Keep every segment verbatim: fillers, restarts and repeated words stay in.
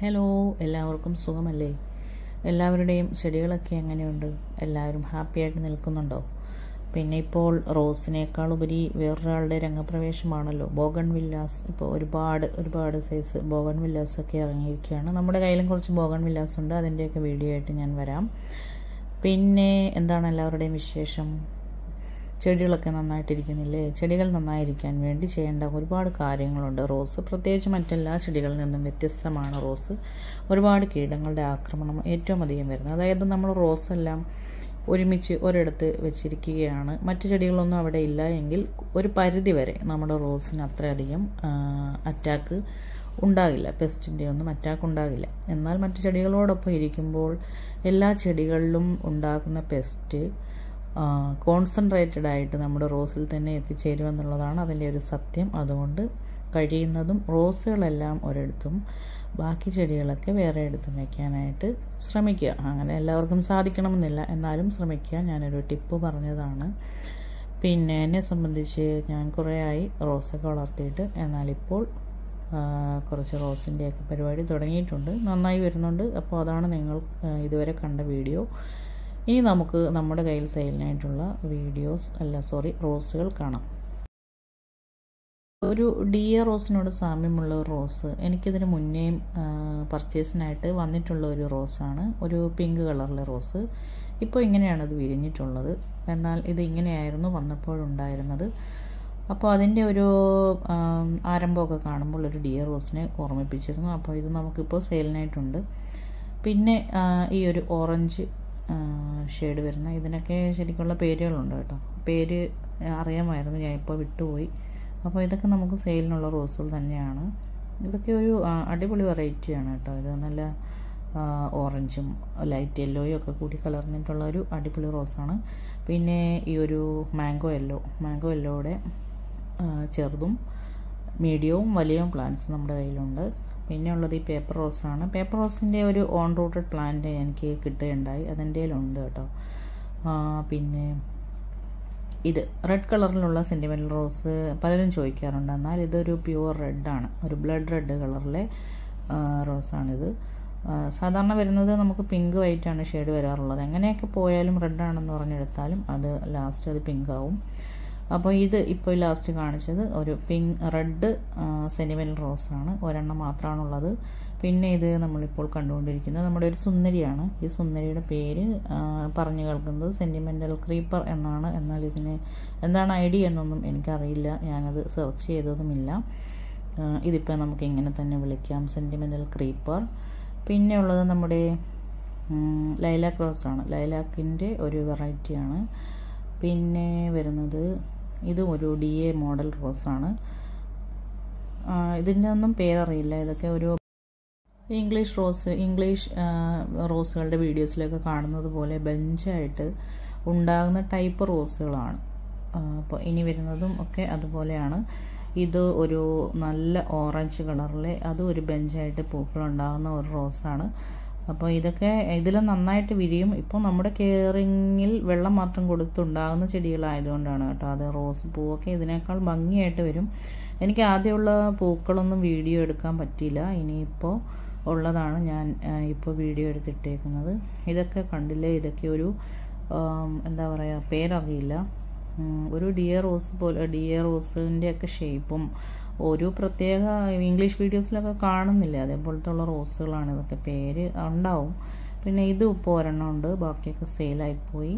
Hello, എല്ലാവർക്കും സുഖമല്ലേ? എല്ലാവരുടെയും ചെടികളൊക്കെ എങ്ങനെയുണ്ട്? എല്ലാവരും ഹാപ്പി ആയിട്ട് നിൽക്കുന്നുണ്ടോ? പിന്നെ ഇപ്പോൾ റോസിനേക്കാൾ ഉപരി വേറൊരാളുടെ രംഗപ്രവേശമാണല്ലോ ബോഗൺ വില്ലാസ്. ഇപ്പോൾ ഒരുപാട് ഒരുപാട് സൈസ് ബോഗൺ വില്ലാസൊക്കെ ഇറങ്ങിയിരിക്കുകയാണ്. നമ്മുടെ കയ്യിലും കുറച്ച് ബോഗൺ വില്ലാസ് ഉണ്ട്. അതിൻ്റെയൊക്കെ വീഡിയോ ആയിട്ട് ഞാൻ വരാം. പിന്നെ എന്താണ് എല്ലാവരുടെയും വിശേഷം? ചെടികളൊക്കെ നന്നായിട്ടിരിക്കുന്നില്ലേ? ചെടികൾ നന്നായിരിക്കാൻ വേണ്ടി ചെയ്യേണ്ട ഒരുപാട് കാര്യങ്ങളുണ്ട്. റോസ് പ്രത്യേകിച്ച് മറ്റെല്ലാ ചെടികളിൽ നിന്നും വ്യത്യസ്തമാണ്. റോസ് ഒരുപാട് കീടങ്ങളുടെ ആക്രമണം ഏറ്റവും അധികം വരുന്നത്. അതായത് നമ്മൾ റോസെല്ലാം ഒരുമിച്ച് ഒരിടത്ത് വെച്ചിരിക്കുകയാണ്, മറ്റു ചെടികളൊന്നും അവിടെ ഇല്ല എങ്കിൽ ഒരു പരിധി വരെ നമ്മുടെ റോസിന് അത്രയധികം അറ്റാക്ക് ഉണ്ടാകില്ല, പെസ്റ്റിൻ്റെ ഒന്നും അറ്റാക്ക് ഉണ്ടാകില്ല. എന്നാൽ മറ്റു ചെടികളോടൊപ്പം ഇരിക്കുമ്പോൾ എല്ലാ ചെടികളിലും ഉണ്ടാകുന്ന പെസ്റ്റ് കോൺസെൻട്രേറ്റഡ് ആയിട്ട് നമ്മുടെ റോസിൽ തന്നെ എത്തിച്ചേരുമെന്നുള്ളതാണ് അതിൻ്റെ ഒരു സത്യം. അതുകൊണ്ട് കഴിയുന്നതും റോസുകളെല്ലാം ഒരിടത്തും ബാക്കി ചെടികളൊക്കെ വേറെ ഇടത്തും വയ്ക്കാനായിട്ട് ശ്രമിക്കുക. അങ്ങനെ എല്ലാവർക്കും സാധിക്കണമെന്നില്ല, എന്നാലും ശ്രമിക്കുക. ഞാനൊരു ടിപ്പ് പറഞ്ഞതാണ്. പിന്നെ എന്നെ സംബന്ധിച്ച് ഞാൻ കുറേ ആയി റോസൊക്കെ വളർത്തിയിട്ട്, എന്നാലിപ്പോൾ കുറച്ച് റോസിൻ്റെയൊക്കെ പരിപാടി തുടങ്ങിയിട്ടുണ്ട്, നന്നായി വരുന്നുണ്ട്. അപ്പോൾ അതാണ് നിങ്ങൾ ഇതുവരെ കണ്ട വീഡിയോ. ഇനി നമുക്ക് നമ്മുടെ കയ്യിൽ സെയിലിനായിട്ടുള്ള വീഡിയോസ് അല്ല സോറി റോസുകൾ കാണാം. ഒരു ഡിയ റോസിനോട് സാമ്യമുള്ള ഒരു റോസ് എനിക്കിതിന് മുന്നേയും പർച്ചേസിനായിട്ട് വന്നിട്ടുള്ള ഒരു റോസാണ്. ഒരു പിങ്ക് കളറിലെ റോസ്. ഇപ്പോൾ ഇങ്ങനെയാണ് ഇത് വിരിഞ്ഞിട്ടുള്ളത്. എന്നാൽ ഇത് ഇങ്ങനെയായിരുന്നു വന്നപ്പോഴുണ്ടായിരുന്നത്. അപ്പോൾ അതിൻ്റെ ഒരു ആരംഭമൊക്കെ കാണുമ്പോൾ ഒരു ഡിയ റോസിനെ ഓർമ്മിപ്പിച്ചിരുന്നു. അപ്പോൾ ഇത് നമുക്കിപ്പോൾ സെയിലിനായിട്ടുണ്ട്. പിന്നെ ഈ ഒരു ഓറഞ്ച് ഷെയ്ഡ് വരുന്ന ഇതിനൊക്കെ ശരിക്കുള്ള പേരുകളുണ്ട് കേട്ടോ. പേര് അറിയാമായിരുന്നു, ഞാൻ ഇപ്പോൾ വിട്ടുപോയി. അപ്പോൾ ഇതൊക്കെ നമുക്ക് സെയിലിനുള്ള റോസുകൾ തന്നെയാണ്. ഇതൊക്കെ ഒരു അടിപൊളി വെറൈറ്റിയാണ് കേട്ടോ. ഇത് നല്ല ഓറഞ്ചും ലൈറ്റ് യെല്ലോയും ഒക്കെ കൂടി കലർന്നിട്ടുള്ള ഒരു അടിപൊളി റോസാണ്. പിന്നെ ഈ ഒരു മാംഗോ യെല്ലോ മാംഗോ യെല്ലോയുടെ ചെറുതും മീഡിയവും വലിയവും പ്ലാന്റ്സ് നമ്മുടെ കയ്യിലുണ്ട്. പിന്നെ ഉള്ളത് ഈ പേപ്പർ റോസാണ്. പേപ്പർ റോസിൻ്റെ ഒരു ഓൺ റൂട്ടഡ് പ്ലാന്റ് എനിക്ക് കിട്ടുകയുണ്ടായി, അതിൻ്റെ ഉണ്ട് കേട്ടോ. പിന്നെ ഇത് റെഡ് കളറിലുള്ള സെൻറ്റിമെൻ്റൽ റോസ് പലരും ചോദിക്കാറുണ്ട്. എന്നാൽ ഇതൊരു പ്യുവർ റെഡാണ്, ഒരു ബ്ലഡ് റെഡ് കളറിലെ റോസാണിത്. സാധാരണ വരുന്നത് നമുക്ക് പിങ്ക് വൈറ്റാണ് ഷെയ്ഡ് വരാറുള്ളത്. എങ്ങനെയൊക്കെ പോയാലും റെഡാണെന്ന് പറഞ്ഞെടുത്താലും അത് ലാസ്റ്റ് അത് പിങ്ക് ആവും. അപ്പോൾ ഇത് ഇപ്പോൾ ലാസ്റ്റ് കാണിച്ചത് ഒരു പിങ്ക് റെഡ് സെൻറ്റിമെൻ്റൽ റോസാണ്. ഒരെണ്ണം മാത്രമാണുള്ളത്. പിന്നെ ഇത് നമ്മളിപ്പോൾ കണ്ടുകൊണ്ടിരിക്കുന്നത് നമ്മുടെ ഒരു സുന്ദരിയാണ്. ഈ സുന്ദരിയുടെ പേര് പറഞ്ഞു കേൾക്കുന്നത് സെൻറ്റിമെൻ്റൽ ക്രീപ്പർ എന്നാണ്. എന്നാൽ ഇതിന് എന്താണ് ഐഡിയ എന്നൊന്നും എനിക്കറിയില്ല, ഞാനത് സെർച്ച് ചെയ്തതുമില്ല. ഇതിപ്പോൾ നമുക്ക് ഇങ്ങനെ തന്നെ വിളിക്കാം, സെൻറ്റിമെൻ്റൽ ക്രീപ്പർ. പിന്നെ ഉള്ളത് നമ്മുടെ ലൈലാക്ക് റോസാണ്. ലൈലാക്കിൻ്റെ ഒരു വെറൈറ്റിയാണ്. പിന്നെ വരുന്നത് ഇതും ഒരു ഡി എ മോഡൽ റോസാണ്. ഇതിൻ്റെ ഒന്നും പേരറിയില്ല. ഇതൊക്കെ ഒരു ഇംഗ്ലീഷ് റോസ് ഇംഗ്ലീഷ് റോസുകളുടെ വീഡിയോസിലൊക്കെ കാണുന്നത് പോലെ ബെഞ്ചായിട്ട് ഉണ്ടാകുന്ന ടൈപ്പ് റോസുകളാണ്. അപ്പോൾ ഇനി വരുന്നതും ഒക്കെ അതുപോലെയാണ്. ഇത് ഒരു നല്ല ഓറഞ്ച് കളറിലെ അതും ഒരു ബെഞ്ചായിട്ട് പൂക്കളുണ്ടാകുന്ന ഒരു റോസാണ്. അപ്പോൾ ഇതൊക്കെ ഇതിൽ നന്നായിട്ട് വിരിയും. ഇപ്പോൾ നമ്മുടെ കെയറിങ്ങിൽ വെള്ളം മാത്രം കൊടുത്തുണ്ടാകുന്ന ചെടികളായതുകൊണ്ടാണ് കേട്ടോ. അത് റോസ് പൂവൊക്കെ ഇതിനേക്കാൾ ഭംഗിയായിട്ട് വരും. എനിക്ക് ആദ്യമുള്ള പൂക്കളൊന്നും വീഡിയോ എടുക്കാൻ പറ്റിയില്ല. ഇനിയിപ്പോൾ ഉള്ളതാണ് ഞാൻ ഇപ്പോൾ വീഡിയോ എടുത്തിട്ടേക്കുന്നത്. ഇതൊക്കെ കണ്ടില്ലേ, ഇതൊക്കെ ഒരു എന്താ പറയുക, പേരറിയില്ല. ഒരു ഡിയർ റോസ് പോലെ ഡിയർ റോസിൻ്റെ ഒക്കെ ഷേപ്പും ഒരു പ്രത്യേക ഇംഗ്ലീഷ് വീഡിയോസിലൊക്കെ കാണുന്നില്ല, അതേപോലത്തെ ഉള്ള റോസുകളാണ്. ഇതൊക്കെ പേര് ഉണ്ടാവും. പിന്നെ ഇത് ഇപ്പോൾ ഒരെണ്ണം ഉണ്ട്, ബാക്കിയൊക്കെ സെയിലായിപ്പോയി.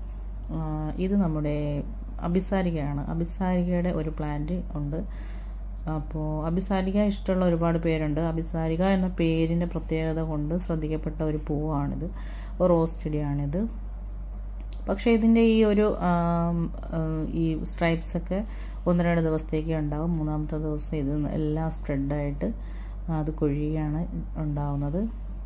ഇത് നമ്മുടെ അഭിസാരികയാണ്. അഭിസാരികയുടെ ഒരു പ്ലാന്റ് ഉണ്ട്. അപ്പോൾ അഭിസാരിക ഇഷ്ടമുള്ള ഒരുപാട് പേരുണ്ട്. അഭിസാരിക എന്ന പേരിൻ്റെ പ്രത്യേകത കൊണ്ട് ശ്രദ്ധിക്കപ്പെട്ട ഒരു പൂവാണിത്, റോസ് ചെടിയാണിത്. പക്ഷേ ഇതിൻ്റെ ഈ ഒരു ഈ സ്ട്രൈപ്സൊക്കെ ഒന്ന് രണ്ട് ദിവസത്തേക്ക് ഉണ്ടാവും. മൂന്നാമത്തെ ദിവസം ഇത് എല്ലാം സ്പ്രെഡായിട്ട് അത് കൊഴിയാണ് ഉണ്ടാവുന്നത്.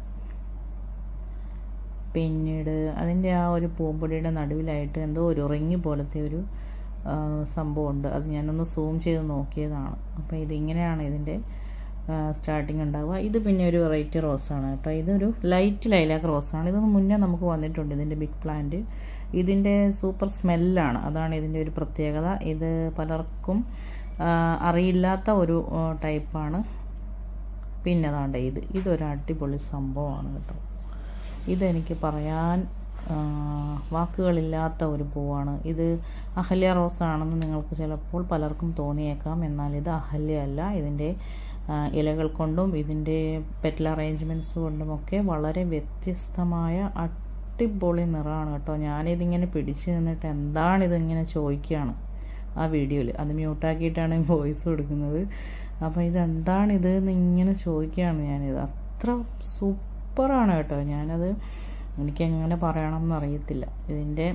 പിന്നീട് അതിൻ്റെ ആ ഒരു പൂമ്പൊടിയുടെ നടുവിലായിട്ട് എന്തോ ഒരു റിങ് പോലത്തെ ഒരു സംഭവമുണ്ട്. അത് ഞാനൊന്ന് സൂം ചെയ്ത് നോക്കിയതാണ്. അപ്പോൾ ഇതിങ്ങനെയാണ് ഇതിൻ്റെ സ്റ്റാർട്ടിങ് ഉണ്ടാവുക. ഇത് പിന്നെ ഒരു വെറൈറ്റി റോസാണ് കേട്ടോ. ഇതൊരു ലൈറ്റ് ലൈലാക്ക് റോസാണ്. ഇതൊന്ന് മുന്നേ നമുക്ക് വന്നിട്ടുണ്ട്, ഇതിൻ്റെ ബിഗ് പ്ലാന്റ്. ഇതിൻ്റെ സൂപ്പർ സ്മെല്ലാണ്, അതാണ് ഇതിൻ്റെ ഒരു പ്രത്യേകത. ഇത് പലർക്കും അറിയില്ലാത്ത ഒരു ടൈപ്പാണ്. പിന്നെ അതാണ്ട് ഇത് ഇതൊരു അടിപൊളി സംഭവമാണ് കേട്ടോ. ഇതെനിക്ക് പറയാൻ വാക്കുകളില്ലാത്ത ഒരു പൂവാണ്. ഇത് അഹല്യ റോസ് ആണെന്ന് നിങ്ങൾക്ക് ചിലപ്പോൾ പലർക്കും തോന്നിയേക്കാം. എന്നാൽ ഇത് അഹല്യ അല്ല. ഇതിൻ്റെ ഇലകൾ കൊണ്ടും ഇതിൻ്റെ പെറ്റൽ അറേഞ്ച്മെൻറ്റ്സ് കൊണ്ടുമൊക്കെ വളരെ വ്യത്യസ്തമായ അടിപൊളി നിറമാണ് കേട്ടോ. ഞാനിതിങ്ങനെ പിടിച്ച് നിന്നിട്ട് എന്താണിതിങ്ങനെ ചോദിക്കുകയാണ് ആ വീഡിയോയിൽ. അത് മ്യൂട്ടാക്കിയിട്ടാണ് വോയിസ് കൊടുക്കുന്നത്. അപ്പോൾ ഇതെന്താണിത് എന്നിങ്ങനെ ചോദിക്കുകയാണ് ഞാനിത്. അത്ര സൂപ്പറാണ് കേട്ടോ. ഞാനത് എനിക്കെങ്ങനെ പറയണം എന്നറിയത്തില്ല. ഇതിൻ്റെ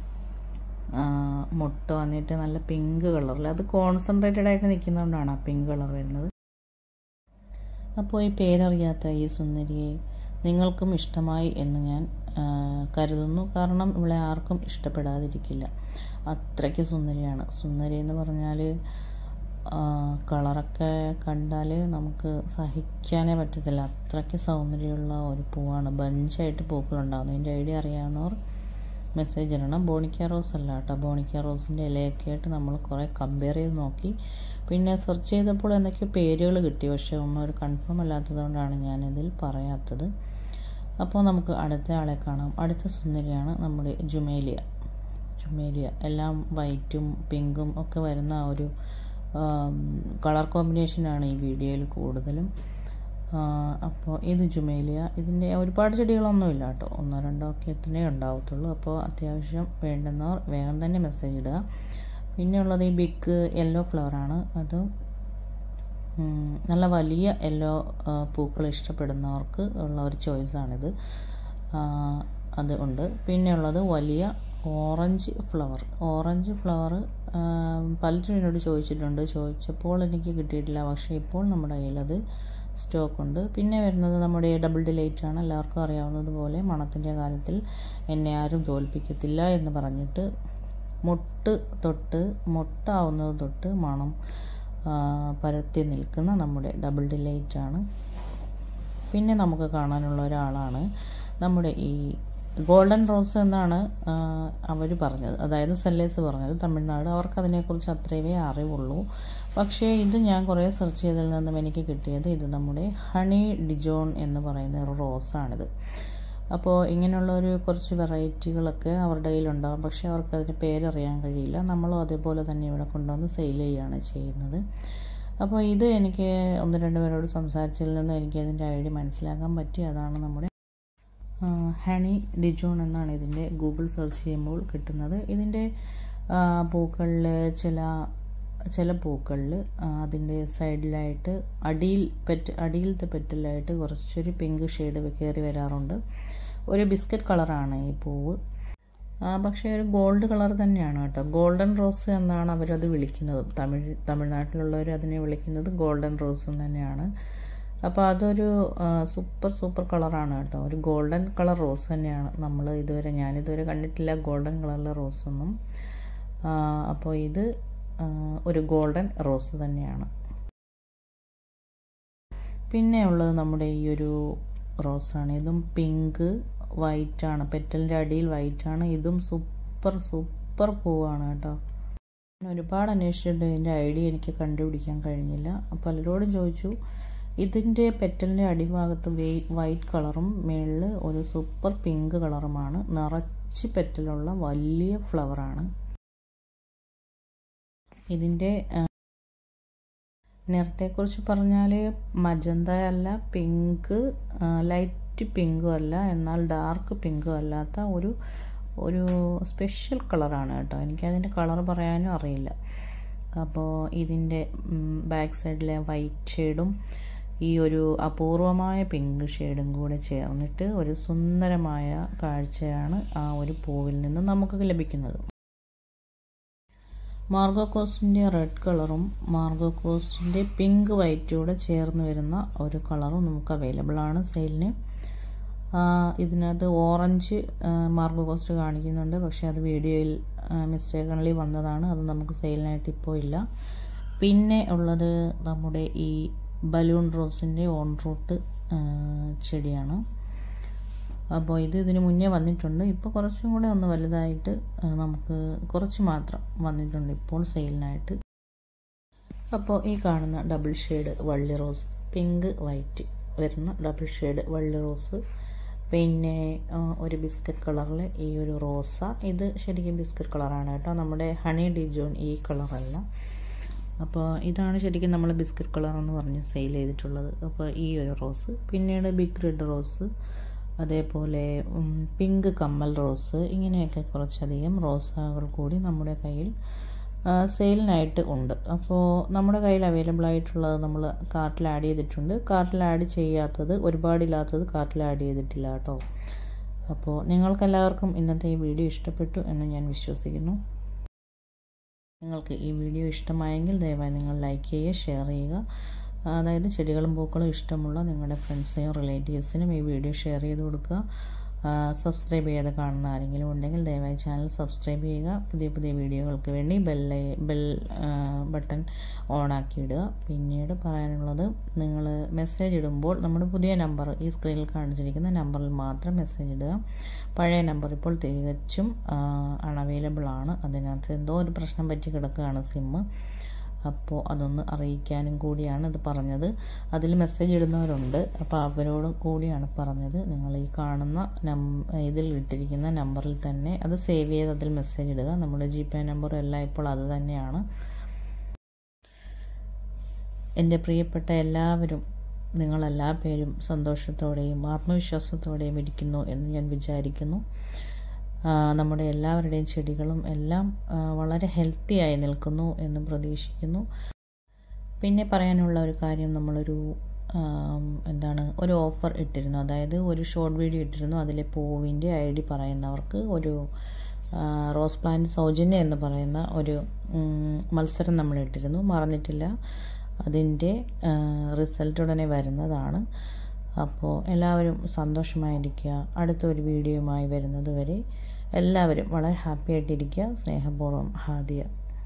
മുട്ട വന്നിട്ട് നല്ല പിങ്ക് കളറിൽ, അത് കോൺസെൻട്രേറ്റഡ് ആയിട്ട് നിൽക്കുന്നതുകൊണ്ടാണ് ആ പിങ്ക് കളർ വരുന്നത്. അപ്പോൾ ഈ പേരറിയാത്ത ഈ സുന്ദരിയെ നിങ്ങൾക്കും ഇഷ്ടമായി എന്ന് ഞാൻ കരുതുന്നു. കാരണം ഇവിടെ ആർക്കും ഇഷ്ടപ്പെടാതിരിക്കില്ല. അത്രയ്ക്ക് സുന്ദരിയാണ്. സുന്ദരി എന്ന് പറഞ്ഞാൽ കളറൊക്കെ കണ്ടാൽ നമുക്ക് സഹിക്കാനേ പറ്റത്തില്ല. അത്രയ്ക്ക് സൗന്ദര്യമുള്ള ഒരു പൂവാണ്. ബഞ്ചായിട്ട് പൂക്കളുണ്ടാകുന്നു. ഇതിൻ്റെ ഐഡിയ അറിയാവുന്നവർ മെസ്സേജ് ഇടണം. ബോണിക്ക റോസ് അല്ല കേട്ടോ. ബോണിക്ക റോസിൻ്റെ ഇലയൊക്കെ ആയിട്ട് നമ്മൾ കുറേ കമ്പയർ ചെയ്ത് നോക്കി. പിന്നെ സെർച്ച് ചെയ്തപ്പോൾ എന്തൊക്കെയോ പേരുകൾ കിട്ടി. പക്ഷേ ഒന്നും ഒരു കൺഫേം അല്ലാത്തതുകൊണ്ടാണ് ഞാനിതിൽ പറയാത്തത്. അപ്പോൾ നമുക്ക് അടുത്ത ആളെ കാണാം. അടുത്ത സുന്ദരിയാണ് നമ്മുടെ ജുമേലിയ. ജുമേലിയ എല്ലാം വൈറ്റും പിങ്കും ഒക്കെ വരുന്ന ഒരു കളർ കോമ്പിനേഷനാണ് ഈ വീഡിയോയിൽ കൂടുതലും. അപ്പോൾ ഇത് ജുമേലിയ. ഇതിൻ്റെ ഒരുപാട് ചെടികളൊന്നുമില്ല കേട്ടോ. ഒന്നോ രണ്ടോ ഒക്കെ എത്രയേ ഉണ്ടാവത്തുള്ളൂ. അപ്പോൾ അത്യാവശ്യം വേണ്ടുന്നവർ വേഗം തന്നെ മെസ്സേജ് ഇടുക. പിന്നെയുള്ളത് ഈ ബിഗ് യെല്ലോ ഫ്ലവറാണ്. അത് നല്ല വലിയ യെല്ലോ പൂക്കൾ ഇഷ്ടപ്പെടുന്നവർക്ക് ഉള്ള ഒരു ചോയ്സാണിത്. അത് ഉണ്ട്. പിന്നെയുള്ളത് വലിയ ഓറഞ്ച് ഫ്ലവർ. ഓറഞ്ച് ഫ്ലവർ പലരും എന്നോട് ചോദിച്ചിട്ടുണ്ട്. ചോദിച്ചപ്പോൾ എനിക്ക് കിട്ടിയിട്ടില്ല. പക്ഷേ ഇപ്പോൾ നമ്മുടെ കയ്യിലത് സ്റ്റോക്കുണ്ട്. പിന്നെ വരുന്നത് നമ്മുടെ ഡബിൾ ഡിലൈറ്റാണ്. എല്ലാവർക്കും അറിയാവുന്നതുപോലെ മണത്തിൻ്റെ കാര്യത്തിൽ എന്നെ ആരും തോൽപ്പിക്കത്തില്ല എന്ന് പറഞ്ഞിട്ട് മുട്ട് തൊട്ട് മുട്ടാവുന്നത് തൊട്ട് മണം പരത്തി നിൽക്കുന്ന നമ്മുടെ ഡബിൾ ഡിലൈറ്റാണ്. പിന്നെ നമുക്ക് കാണാനുള്ള ഒരാളാണ് നമ്മുടെ ഈ ഗോൾഡൻ റോസ് എന്നാണ് അവർ പറഞ്ഞത്. അതായത് സെല്ലേഴ്സ് പറഞ്ഞത്, തമിഴ്നാട്. അവർക്ക് അതിനെക്കുറിച്ച് അത്രയേ അറിവുള്ളൂ. പക്ഷേ ഇത് ഞാൻ കുറേ സെർച്ച് ചെയ്തതിൽ നിന്നും എനിക്ക് കിട്ടിയത് ഇത് നമ്മുടെ ഹണി ഡിജോൺ എന്ന് പറയുന്ന ഒരു റോസാണിത്. അപ്പോൾ ഇങ്ങനെയുള്ള ഒരു കുറച്ച് വെറൈറ്റികളൊക്കെ അവരുടെ കയ്യിലുണ്ടാകും. പക്ഷേ അവർക്ക് അതിൻ്റെ പേരറിയാൻ കഴിയില്ല. നമ്മളും അതേപോലെ തന്നെ ഇവിടെ കൊണ്ടുവന്ന് സെയിൽ ചെയ്യുകയാണ് ചെയ്യുന്നത്. അപ്പോൾ ഇത് എനിക്ക് ഒന്ന് രണ്ട് പേരോട് സംസാരിച്ചതിൽ നിന്നും എനിക്ക് അതിൻ്റെ ഐഡിയ മനസ്സിലാക്കാൻ പറ്റി. അതാണ് നമ്മുടെ ഹണി ഡിജോൺ എന്നാണ് ഇതിൻ്റെ ഗൂഗിൾ സെർച്ച് ചെയ്യുമ്പോൾ കിട്ടുന്നത്. ഇതിൻ്റെ പൂക്കളിൽ ചില ചില പൂക്കളിൽ അതിൻ്റെ സൈഡിലായിട്ട് അടിയിൽ പെറ്റ് അടിയിലത്തെ പെറ്റലായിട്ട് കുറച്ചൊരു പിങ്ക് ഷെയ്ഡ് കയറി വരാറുണ്ട്. ഒരു ബിസ്ക്കറ്റ് കളറാണ് ഈ പൂവ്. പക്ഷേ ഒരു ഗോൾഡ് കളർ തന്നെയാണ് കേട്ടോ. ഗോൾഡൻ റോസ് എന്നാണ് അവരത് വിളിക്കുന്നത്. തമിഴ് തമിഴ്നാട്ടിലുള്ളവർ അതിനെ വിളിക്കുന്നത് ഗോൾഡൻ റോസും തന്നെയാണ്. അപ്പോൾ അതൊരു സൂപ്പർ സൂപ്പർ കളറാണ് കേട്ടോ. ഒരു ഗോൾഡൻ കളർ റോസ് തന്നെയാണ്. നമ്മൾ ഇതുവരെ ഞാനിതുവരെ കണ്ടിട്ടില്ല ഗോൾഡൻ കളറിലെ റോസൊന്നും. അപ്പോൾ ഇത് ഒരു ഗോൾഡൻ റോസ് തന്നെയാണ്. പിന്നെ ഉള്ളത് നമ്മുടെ ഈ ഒരു റോസാണ്. ഇതും പിങ്ക് വൈറ്റാണ്. പെറ്റലിൻ്റെ അടിയിൽ വൈറ്റാണ്. ഇതും സൂപ്പർ സൂപ്പർ പൂവാണ് കേട്ടോ. ഞാൻ ഒരുപാട് അന്വേഷിച്ചിട്ടുണ്ട്. ഇതിൻ്റെ ഐഡിയ എനിക്ക് കണ്ടുപിടിക്കാൻ കഴിഞ്ഞില്ല. പലരോടും ചോദിച്ചു. ഇതിൻ്റെ പെറ്റലിൻ്റെ അടിഭാഗത്ത് വൈറ്റ് കളറും മേളിൽ ഒരു സൂപ്പർ പിങ്ക് കളറുമാണ്. നിറച്ച് പെറ്റലുള്ള വലിയ ഫ്ലവറാണ്. ഇതിൻ്റെ നിറത്തെക്കുറിച്ച് പറഞ്ഞാൽ മജന്ത അല്ല, പിങ്ക്, ലൈറ്റ് പിങ്കും അല്ല, എന്നാൽ ഡാർക്ക് പിങ്കും അല്ലാത്ത ഒരു ഒരു സ്പെഷ്യൽ കളറാണ് കേട്ടോ. എനിക്കതിൻ്റെ കളർ പറയാനും അറിയില്ല. അപ്പോൾ ഇതിൻ്റെ ബാക്ക് സൈഡിലെ വൈറ്റ് ഷെയ്ഡും ഈ ഒരു അപൂർവമായ പിങ്ക് ഷെയ്ഡും കൂടെ ചേർന്നിട്ട് ഒരു സുന്ദരമായ കാഴ്ചയാണ് ആ ഒരു പൂവിൽ നിന്ന് നമുക്ക് ലഭിക്കുന്നത്. മാർഗോക്കോസിൻ്റെ റെഡ് കളറും മാർഗോക്കോസിൻ്റെ പിങ്ക് വൈറ്റൂടെ ചേർന്ന് വരുന്ന ഒരു കളറും നമുക്ക് അവൈലബിൾ ആണ് സെയിലിന്. ഇതിനകത്ത് ഓറഞ്ച് മാർഗോക്കോസ്റ്റ് കാണിക്കുന്നുണ്ട്. പക്ഷേ അത് വീഡിയോയിൽ മിസ്റ്റേക്കൺലി വന്നതാണ്. അത് നമുക്ക് സെയിലിനായിട്ട് ഇപ്പോൾ ഇല്ല. പിന്നെ ഉള്ളത് നമ്മുടെ ഈ ബലൂൺ റോസിൻ്റെ ഓൺ റൂട്ട് ചെടിയാണ്. അപ്പോൾ ഇത് ഇതിന് മുന്നേ വന്നിട്ടുണ്ട്. ഇപ്പോൾ കുറച്ചും കൂടെ ഒന്ന് വലുതായിട്ട് നമുക്ക് കുറച്ച് മാത്രം വന്നിട്ടുണ്ട് ഇപ്പോൾ സെയിലിനായിട്ട്. അപ്പോൾ ഈ കാണുന്ന ഡബിൾ ഷെയ്ഡ് വള്ളി റോസ് പിങ്ക് വൈറ്റ് വരുന്ന ഡബിൾ ഷെയ്ഡ് വള്ളി റോസ്. പിന്നെ ഒരു ബിസ്ക്കറ്റ് കളറിൽ ഈ ഒരു റോസ. ഇത് ശരിക്കും ബിസ്ക്കറ്റ് കളറാണ് കേട്ടോ, നമ്മുടെ ഹണി ഡിജോൺ ഈ കളറല്ല. അപ്പോൾ ഇതാണ് ശരിക്കും നമ്മൾ ബിസ്ക്കറ്റ് കളർ എന്ന് പറഞ്ഞ് സെയിൽ ചെയ്തിട്ടുള്ളത്. അപ്പോൾ ഈ ഒരു റോസ്, പിന്നീട് ബിഗ് റെഡ് റോസ്, അതേപോലെ പിങ്ക് കമ്മൽ റോസ്, ഇങ്ങനെയൊക്കെ കുറച്ചധികം റോസകൾ കൂടി നമ്മുടെ കയ്യിൽ സെയിലിനായിട്ട് ഉണ്ട്. അപ്പോൾ നമ്മുടെ കയ്യിൽ അവൈലബിൾ ആയിട്ടുള്ളത് നമ്മൾ കാർട്ടിൽ ആഡ് ചെയ്തിട്ടുണ്ട്. കാർട്ടിൽ ആഡ് ചെയ്യാത്തത്, ഒരുപാടില്ലാത്തത് കാർട്ടിൽ ആഡ് ചെയ്തിട്ടില്ല കേട്ടോ. അപ്പോൾ നിങ്ങൾക്കെല്ലാവർക്കും ഇന്നത്തെ ഈ വീഡിയോ ഇഷ്ടപ്പെട്ടു എന്ന് ഞാൻ വിശ്വസിക്കുന്നു. നിങ്ങൾക്ക് ഈ വീഡിയോ ഇഷ്ടമായെങ്കിൽ ദയവായി നിങ്ങൾ ലൈക്ക് ചെയ്യുക, ഷെയർ ചെയ്യുക. അതായത് ചെടികളും പൂക്കളും ഇഷ്ടമുള്ള നിങ്ങളുടെ ഫ്രണ്ട്സിനും റിലേറ്റീവ്സിനും ഈ വീഡിയോ ഷെയർ ചെയ്ത് കൊടുക്കുക. സബ്സ്ക്രൈബ് ചെയ്യാതെ കാണുന്ന ആരെങ്കിലും ഉണ്ടെങ്കിൽ ദയവായി ചാനൽ സബ്സ്ക്രൈബ് ചെയ്യുക. പുതിയ പുതിയ വീഡിയോകൾക്ക് വേണ്ടി ബെല്ല് ബെൽ ബട്ടൺ ഓണാക്കി ഇടുക. പിന്നീട് പറയാനുള്ളത്, നിങ്ങൾ മെസ്സേജ് ഇടുമ്പോൾ നമ്മുടെ പുതിയ നമ്പർ ഈ സ്ക്രീനിൽ കാണിച്ചിരിക്കുന്ന നമ്പറിൽ മാത്രം മെസ്സേജ് ഇടുക. പഴയ നമ്പർ ഇപ്പോൾ തികച്ചും അൺഅവൈലബിൾ ആണ്. അതിനകത്ത് എന്തോ ഒരു പ്രശ്നം പറ്റി കിടക്കുകയാണ് സിമ്മ്. അപ്പോൾ അതൊന്ന് അറിയിക്കാനും കൂടിയാണ് ഇത് പറഞ്ഞത്. അതിൽ മെസ്സേജ് ഇടുന്നവരുണ്ട്, അപ്പോൾ അവരോട് കൂടിയാണ് പറഞ്ഞത്. നിങ്ങൾ ഈ കാണുന്ന നം ഇതിൽ ഇട്ടിരിക്കുന്ന നമ്പറിൽ തന്നെ അത് സേവ് ചെയ്ത് അതിൽ മെസ്സേജ് ഇടുക. നമ്മുടെ ജി പേ നമ്പറും എല്ലാം ഇപ്പോൾ അത് തന്നെയാണ്. എൻ്റെ പ്രിയപ്പെട്ട എല്ലാവരും, നിങ്ങളെല്ലാ പേരും സന്തോഷത്തോടെയും ആത്മവിശ്വാസത്തോടെയും ഇരിക്കുന്നു എന്ന് ഞാൻ വിചാരിക്കുന്നു. നമ്മുടെ എല്ലാവരുടെയും ചെടികളും എല്ലാം വളരെ ഹെൽത്തിയായി നിൽക്കുന്നു എന്ന് പ്രതീക്ഷിക്കുന്നു. പിന്നെ പറയാനുള്ള ഒരു കാര്യം, നമ്മളൊരു എന്താണ് ഒരു ഓഫർ ഇട്ടിരുന്നു. അതായത് ഒരു ഷോർട്ട് വീഡിയോ ഇട്ടിരുന്നു. അതിലെ പൂവിൻ്റെ ഐ ഡി പറയുന്നവർക്ക് ഒരു റോസ് പ്ലാന്റ് സൗജന്യം എന്ന് പറയുന്ന ഒരു മത്സരം നമ്മൾ ഇട്ടിരുന്നു. മറന്നിട്ടില്ല. അതിൻ്റെ റിസൾട്ട് ഉടനെ വരുന്നതാണ്. അപ്പോൾ എല്ലാവരും സന്തോഷമായിരിക്കുക. അടുത്തൊരു വീഡിയോയുമായി വരുന്നത് വരെ എല്ലാവരും വളരെ ഹാപ്പി ആയിട്ടിരിക്കുക. സ്നേഹപൂർവ്വം, Hadiya.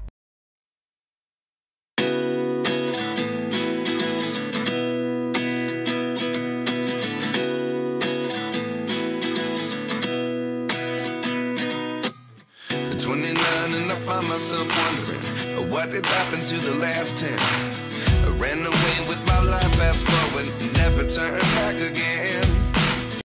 twenty-nine and I find myself wondering what did happen to the last ten. I ran away with my life, fast forward, never turn back again.